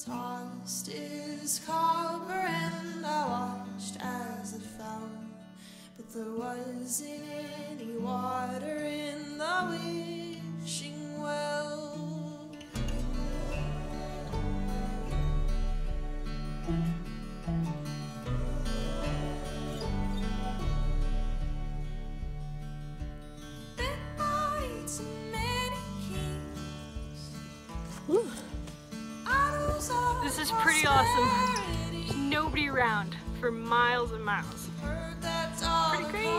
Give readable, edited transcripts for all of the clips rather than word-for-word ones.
tossed his copper and I watched as it fell, but there wasn't any water in the wishing well. This is pretty awesome. There's nobody around for miles and miles. Pretty great.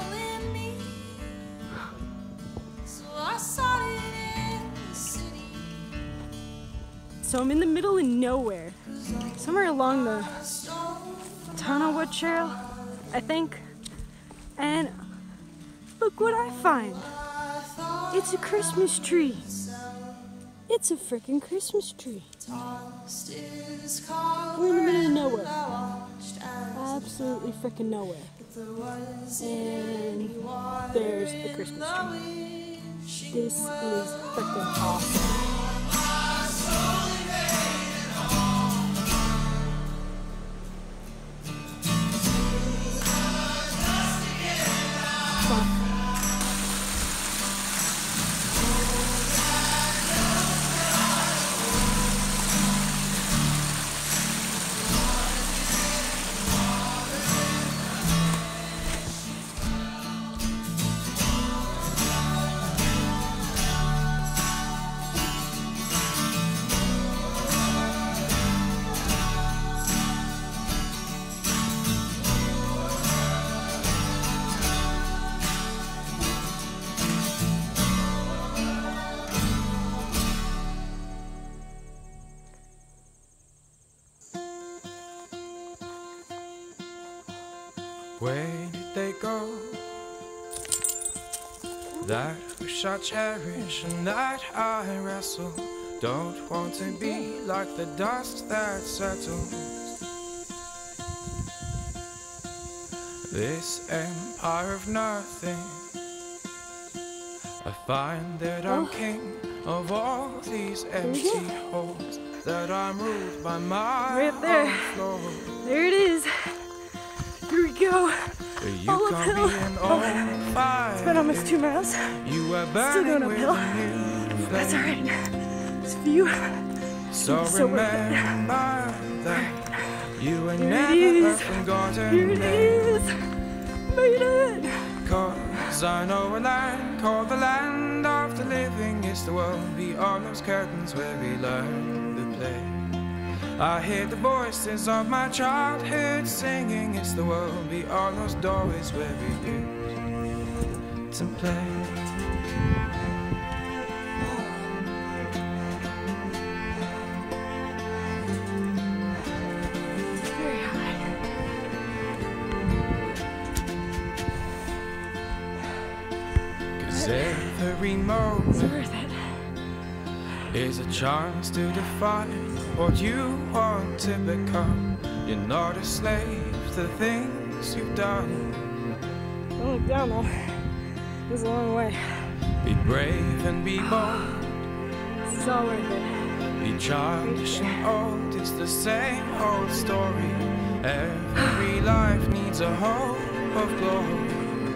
So I'm in the middle of nowhere, somewhere along the Tunnelwood Trail, I think. And look what I find. It's a Christmas tree. It's a freaking Christmas tree. We're in the middle of nowhere. Absolutely freaking nowhere. And there's the Christmas tree. This is freaking awesome. Where did they go? That wish I cherish and that I wrestle. Don't want to be like the dust that settles. This empire of nothing. I find that I'm king of all these empty halls. That I'm ruled by my Right there. own flaws. There it is. Here we go. You Uphill. It's been almost 2 miles. You are Still going uphill. That's alright. This view. So so remember that you were Here never it is. forgotten. Here it is. Made it. 'Cause I know a land called the land of the living. It's the world beyond those curtains where we learn to play. I hear the voices of my childhood singing. It's the world beyond those doorways where we used to play. Very high. 'Cause every It's moment worth it. is a chance to define what you want to become. You're not a slave to the things you've done. Don't look down though. It's a long way. Be brave and be bold. This is all worth it. Be childish and old. It's the same old story. Every life needs a hope of glory.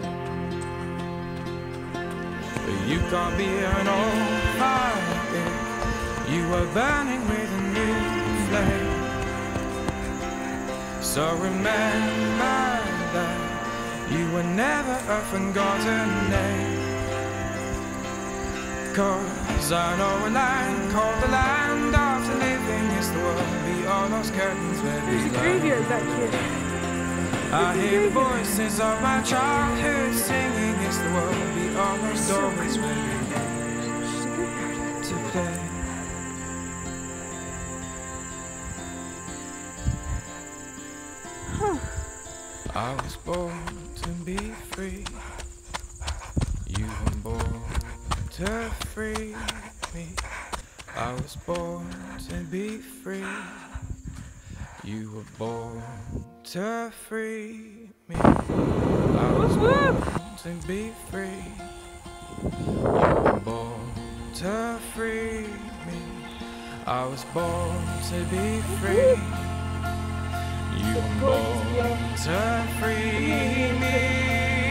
But you can't be an old fire. You are burning with a new flame. So remember that you were never a forgotten name. 'Cause I know a land called the land of the living. It's the world beyond those curtains where we There's a graveyard back here. I hear the voices of my childhood singing. It's the world beyond those doorways where we used to play. I was born to be free. You were born to free me. I was born to be free. You were born to free me. I was born to be free. You were born to free me. I was born to be free. You were born to free me.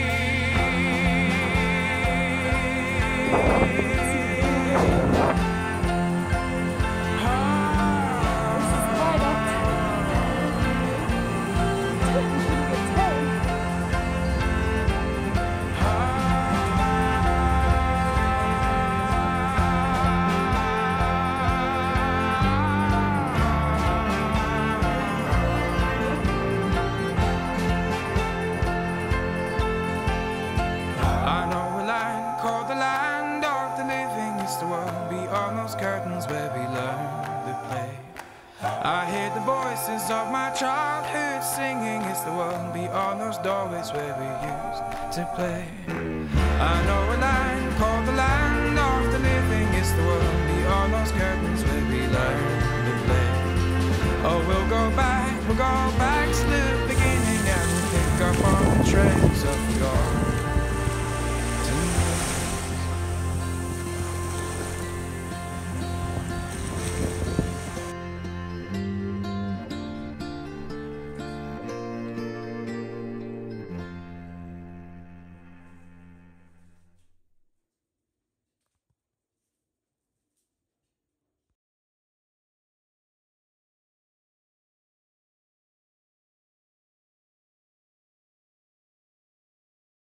Curtains where we learn to play. I hear the voices of my childhood singing. It's the world beyond those doorways where we used to play. I know a land called the land of the living. It's the world beyond those curtains where we learn to play. Oh, we'll go back to the beginning and we'll pick up on the trails of